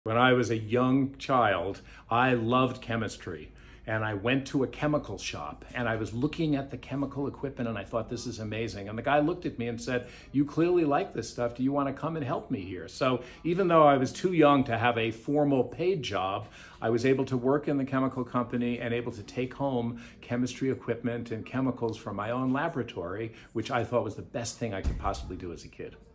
When I was a young child, I loved chemistry. And I went to a chemical shop and I was looking at the chemical equipment and I thought, this is amazing. And the guy looked at me and said, you clearly like this stuff. Do you want to come and help me here? So even though I was too young to have a formal paid job, I was able to work in the chemical company and able to take home chemistry equipment and chemicals from my own laboratory, which I thought was the best thing I could possibly do as a kid.